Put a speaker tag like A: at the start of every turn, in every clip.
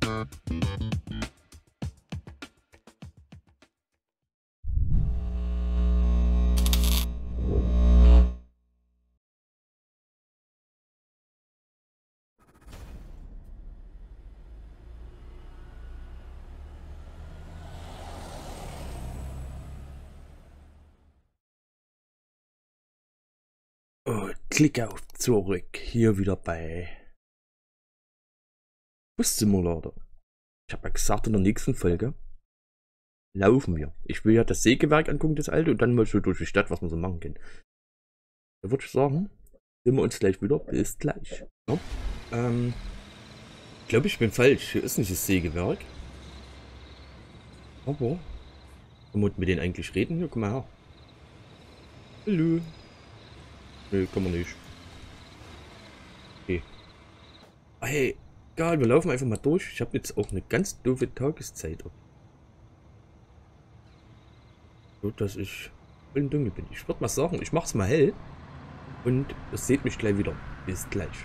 A: Klick auf zurück. Hier wieder bei Bus Simulator. Ich habe ja gesagt, in der nächsten Folge laufen wir. Ich will ja das Sägewerk angucken, das alte, und dann mal so durch die Stadt, was man so machen kann. Da würde ich sagen, sehen wir uns gleich wieder. Bis gleich. Ja. Ich glaube, ich bin falsch. Hier ist nicht das Sägewerk. Aber kann man mit denen eigentlich reden? Hier, komm mal her. Hallo. Nee, kann man nicht. Okay. Hey, egal, wir laufen einfach mal durch. Ich habe jetzt auch eine ganz doofe Tageszeit. So, dass ich im Dunkeln bin. Ich würde mal sagen, ich mach's mal hell. Und ihr seht mich gleich wieder. Bis gleich.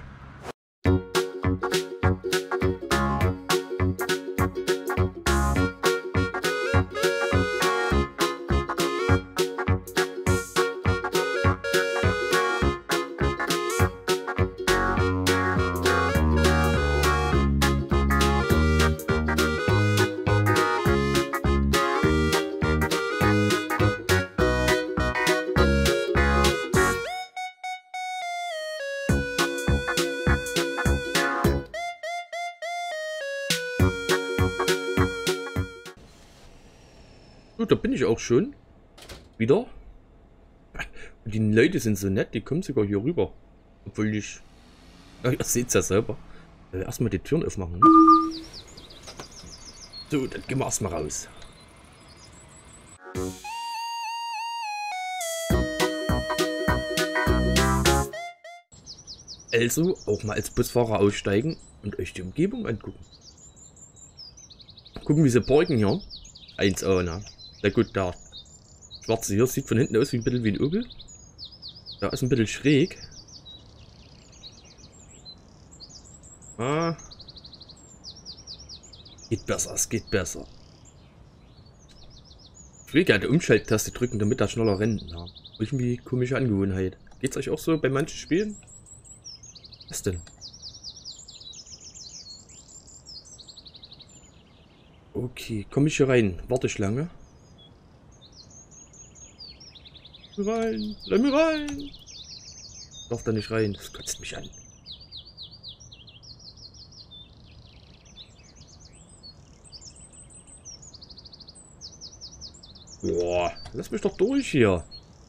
A: Gut, da bin ich auch schon. Wieder. Und die Leute sind so nett, die kommen sogar hier rüber. Obwohl ich... Ja, ihr seht es ja selber. Erstmal die Türen aufmachen. Ne? So, dann gehen wir erstmal raus. Also auch mal als Busfahrer aussteigen und euch die Umgebung angucken. Gucken, wie sie parken hier. 1A, ne? Na gut, der schwarze hier sieht von hinten aus wie ein bisschen wie ein Opel. Da ist ein bisschen schräg. Ah. Geht besser, es geht besser. Ich will gerne die Umschalttaste drücken, damit er schneller rennt. Ja. Irgendwie komische Angewohnheit. Geht's euch auch so bei manchen Spielen? Was denn? Okay, komme ich hier rein? Warte ich lange? Rein, lass mich rein! Darf da nicht rein, das kotzt mich an. Boah, lass mich doch durch hier.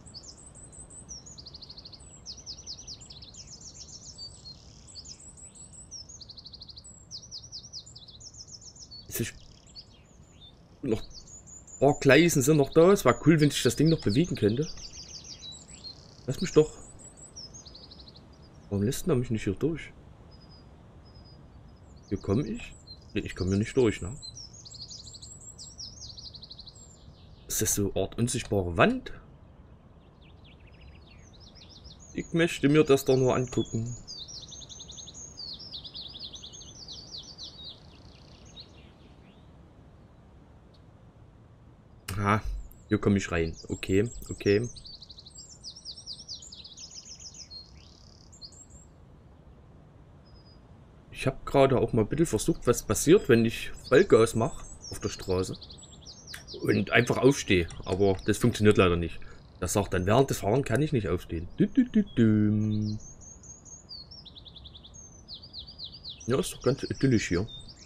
A: Noch ein paar Gleisen sind noch da. Es war cool, wenn sich das Ding noch bewegen könnte. Lass mich doch. Warum lässt er mich nicht hier durch? Hier komme ich? Nee, ich komme hier nicht durch, ne? Ist das so eine Art unsichtbare Wand? Ich möchte mir das doch nur angucken. Aha, hier komme ich rein. Okay, okay. Ich habe gerade auch mal ein bisschen versucht, was passiert, wenn ich Vollgas mache auf der Straße und einfach aufstehe. Aber das funktioniert leider nicht. Das sagt dann, während des Fahrens kann ich nicht aufstehen. Ja, ist doch ganz idyllisch hier.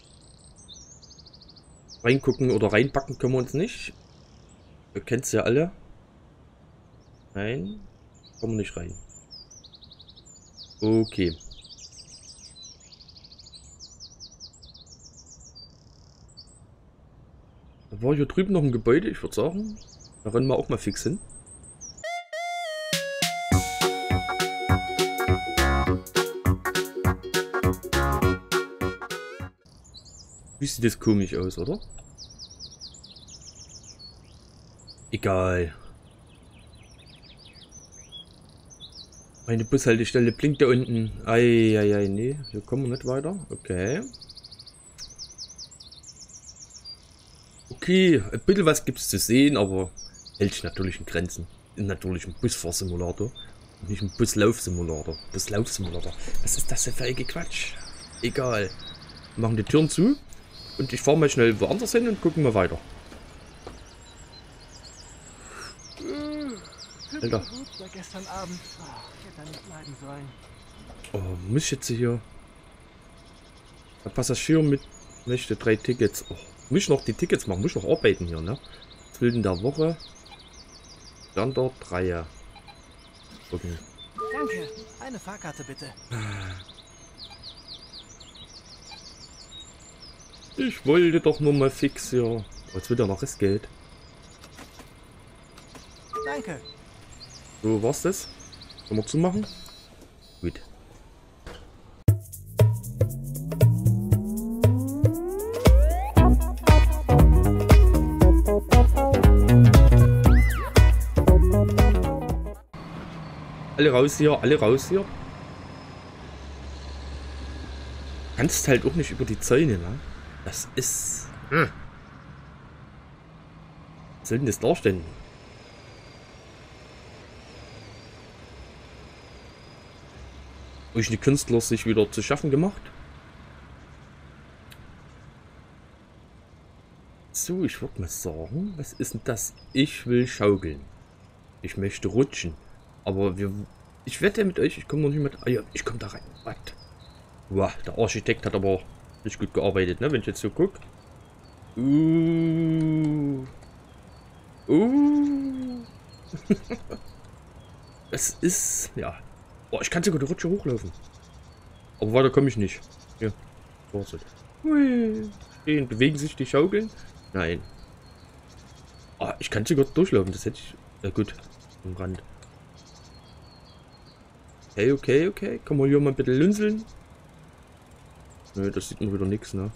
A: Reingucken oder reinbacken können wir uns nicht. Ihr kennt es ja alle. Nein, kommen wir nicht rein. Okay. Da war hier drüben noch ein Gebäude, ich würde sagen. Da rennen wir auch mal fix hin. Wie sieht das komisch aus, oder? Egal. Meine Bushaltestelle blinkt da unten. Eieiei, nee, hier kommen wir nicht weiter. Okay. okay, ein bisschen was gibt es zu sehen, aber hält sich natürlich in Grenzen. Ist natürlich ein Busfahrsimulator und nicht ein Buslaufsimulator. Buslaufsimulator. Was ist das denn für ein Quatsch? Egal. Wir machen die Türen zu und ich fahre mal schnell woanders hin und gucken mal weiter. Alter.
B: Gestern Abend. Ich hätte da nicht bleiben sollen.
A: Oh, muss ich jetzt hier... Der Passagier mit möchte 3 Tickets. Oh, muss ich noch die Tickets machen? Muss ich noch arbeiten hier, ne? 12 in der Woche. Standard 3. Okay.
B: Danke. Eine Fahrkarte bitte.
A: Ich wollte doch nur mal fix hier. Jetzt wird ja noch das Geld.
B: Danke.
A: So, war's das? Können wir zumachen? Gut. Alle raus hier, alle raus hier. Kannst halt auch nicht über die Zäune, ne? Das ist... Was soll denn das darstellen? Durch die Künstler sich wieder zu schaffen gemacht. So, ich würde mal sagen, was ist denn das? Ich will schaukeln. Ich möchte rutschen. Aber ich wette mit euch, ich komme noch nicht mit... Ah ja, ich komme da rein. Was? Wow, der Architekt hat aber nicht gut gearbeitet, ne? Wenn ich jetzt so gucke. Es ist... Ja. Oh, ich kann sogar die Rutsche hochlaufen. Aber weiter komme ich nicht. Hier. Vorsicht. Hui. Stehen. Bewegen sich die Schaukeln? Nein. Ah, ich kann sogar durchlaufen. Das hätte ich... Ja gut. Am Rand. Okay, okay, okay. Kann man hier mal bitte lunzeln? Nö, das sieht man wieder nichts, ne?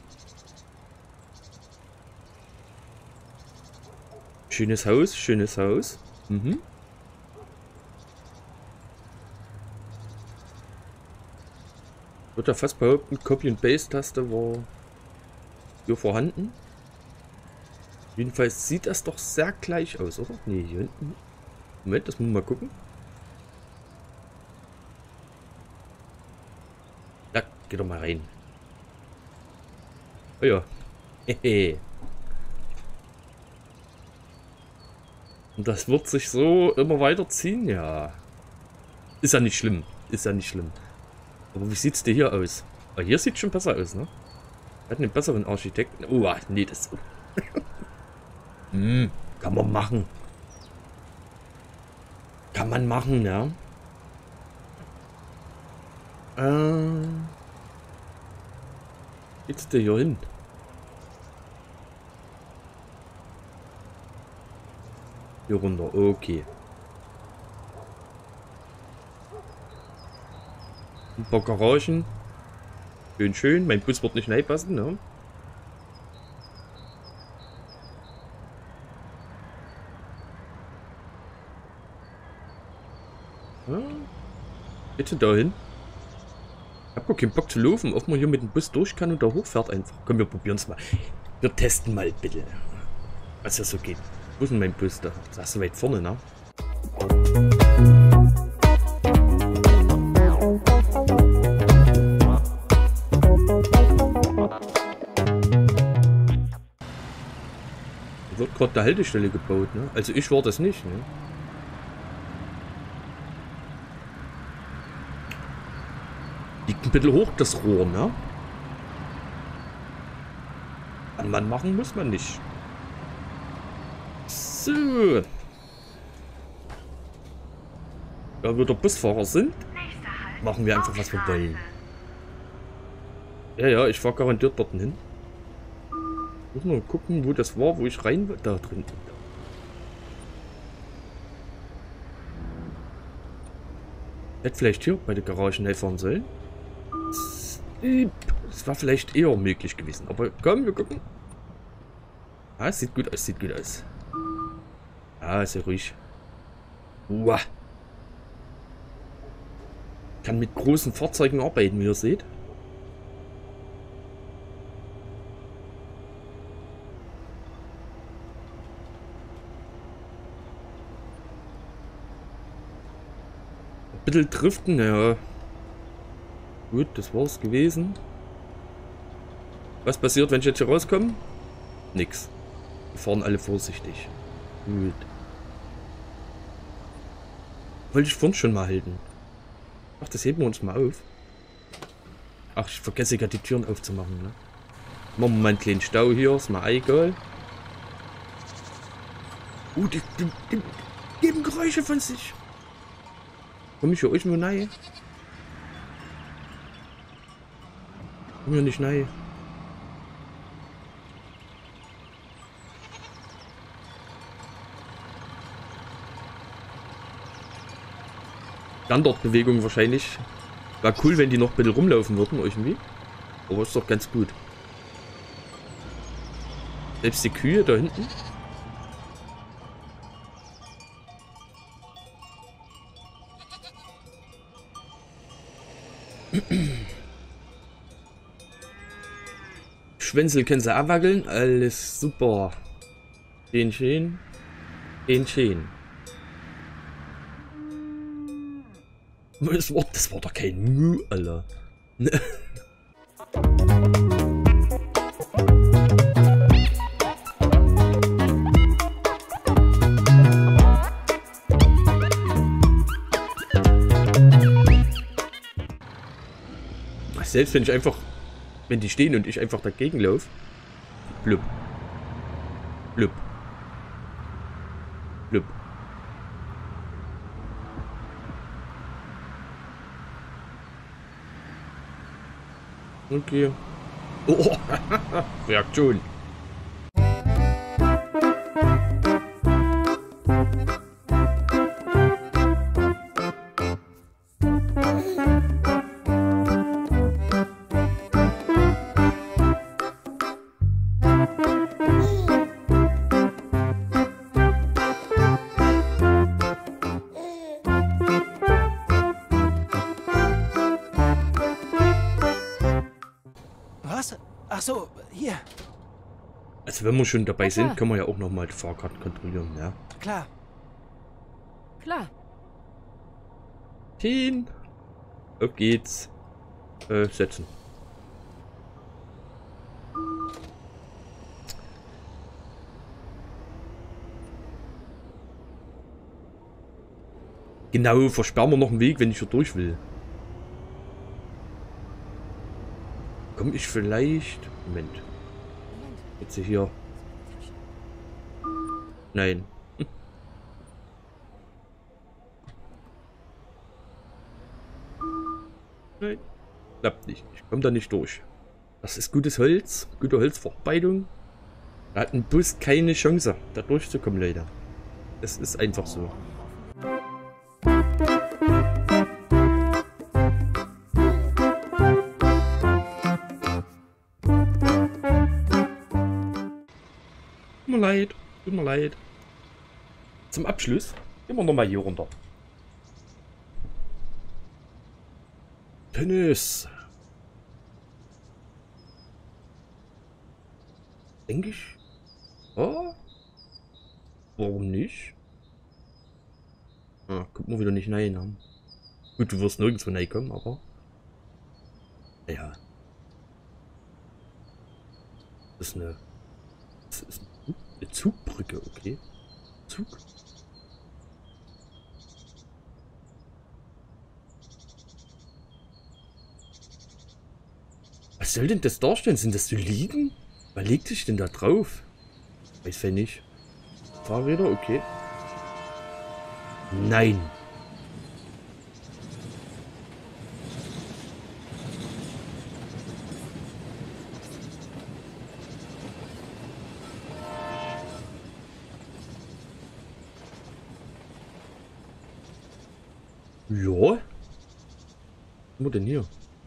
A: Schönes Haus, schönes Haus. Mhm. Ich würde ja fast behaupten, Copy- und Paste-Taste war hier vorhanden. Jedenfalls sieht das doch sehr gleich aus, oder? Ne, hier hinten. Moment, das muss man mal gucken. Ja, geh doch mal rein. Oh ja. Hehe. Und das wird sich so immer weiter ziehen, ja. Ist ja nicht schlimm. Ist ja nicht schlimm. Aber wie sieht's dir hier aus? Ah, hier sieht schon besser aus, ne? Wir hatten einen besseren Architekten. Oh, nee, das... kann man machen. Kann man machen, ja. Geht's dir hier hin? Hier runter, okay. Ein paar Garagen. Schön, schön. Mein Bus wird nicht reinpassen, ne? Ja. Bitte dahin. Ich hab gar keinen Bock zu laufen, ob man hier mit dem Bus durch kann und da hochfährt einfach. Komm, wir probieren es mal. Wir testen mal bitte, was das so geht. Wo ist denn mein Bus da? Da ist so weit vorne, ne? Da wird gerade der Haltestelle gebaut, ne? Also ich war das nicht, ne? Liegt ein bisschen hoch, das Rohr, ne? Kann man machen, muss man nicht. So. Da wir der Busfahrer sind, machen wir einfach, was wir wollen. Ja, ja, ich fahre garantiert dort hin. Muss mal gucken, wo das war, wo ich rein war. Da drin. Hätte vielleicht hier bei der Garage fahren sollen. Das war vielleicht eher möglich gewesen. Aber komm, wir gucken. Ah, sieht gut aus, sieht gut aus. Ah, sehr ruhig. Uah. Kann mit großen Fahrzeugen arbeiten, wie ihr seht. bisschen driften, ja. Gut, das war's gewesen. Was passiert, wenn ich jetzt hier rauskomme? Nix. Die fahren alle vorsichtig. Gut. Wollte ich vorhin schon mal halten. Ach, das heben wir uns mal auf. Ach, ich vergesse gerade die Türen aufzumachen, ne? Machen wir mal einen kleinen Stau hier, ist mal egal. Die geben Geräusche von sich. Komm ich hier euch nur rein? Komm hier nicht rein. Standortbewegung wahrscheinlich. War cool, wenn die noch ein bisschen rumlaufen würden irgendwie. Aber ist doch ganz gut. Selbst die Kühe da hinten. Schwänzel können sie abwackeln. Alles super. Den schön. Den schön. Das war doch kein Müh, Alter. Selbst wenn ich einfach, wenn die stehen und ich einfach dagegen laufe. Blub. Blub. Blub. Okay. Oh, Reaktion.
B: Was? Ach so, hier.
A: Also wenn wir schon dabei sind, können wir ja auch nochmal die Fahrkarten kontrollieren, ja.
B: Klar.
C: Klar.
A: Hin. Auf geht's. Setzen. Genau, versperren wir noch einen Weg, wenn ich hier durch will. Komme ich vielleicht... Moment. Jetzt hier... Nein. Nein. Klappt nicht. Ich komme da nicht durch. Das ist gutes Holz. Gute Holzverarbeitung. Da hat ein Bus keine Chance, da durchzukommen, Leute. Das ist einfach so. Tut mir leid. Tut mir leid. Zum Abschluss gehen wir nochmal hier runter. Tennis. Denke ich. Oh. Warum nicht? Ah, kommt man wieder nicht rein. Ne? Gut, du wirst nirgendwo reinkommen, aber... Ja. Das ist eine... Das ist eine Zugbrücke, okay. Zug. Was soll denn das darstellen? Sind das so Liegen? Was legt sich denn da drauf? Weiß ich nicht. Fahrräder, okay. Nein. Ja. Was haben wir denn hier?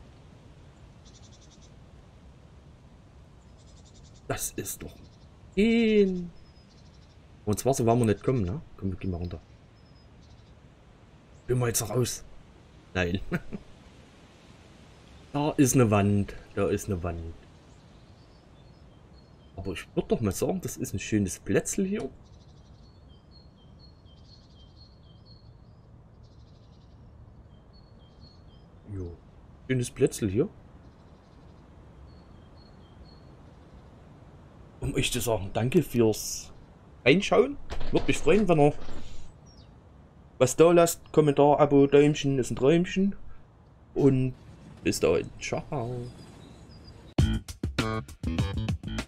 A: Das ist doch... Und ins Wasser wollen wir nicht kommen, ne? Komm, wir gehen mal runter. Gehen wir jetzt raus. Nein. Da ist eine Wand. Da ist eine Wand. Aber ich würde doch mal sagen, das ist ein schönes Plätzl hier. Jo. Schönes Plätzl hier. Um euch zu sagen, danke fürs Reinschauen. Würde mich freuen, wenn ihr was da lasst. Kommentar, Abo, Däumchen ist ein Träumchen. Und bis dahin. Ciao.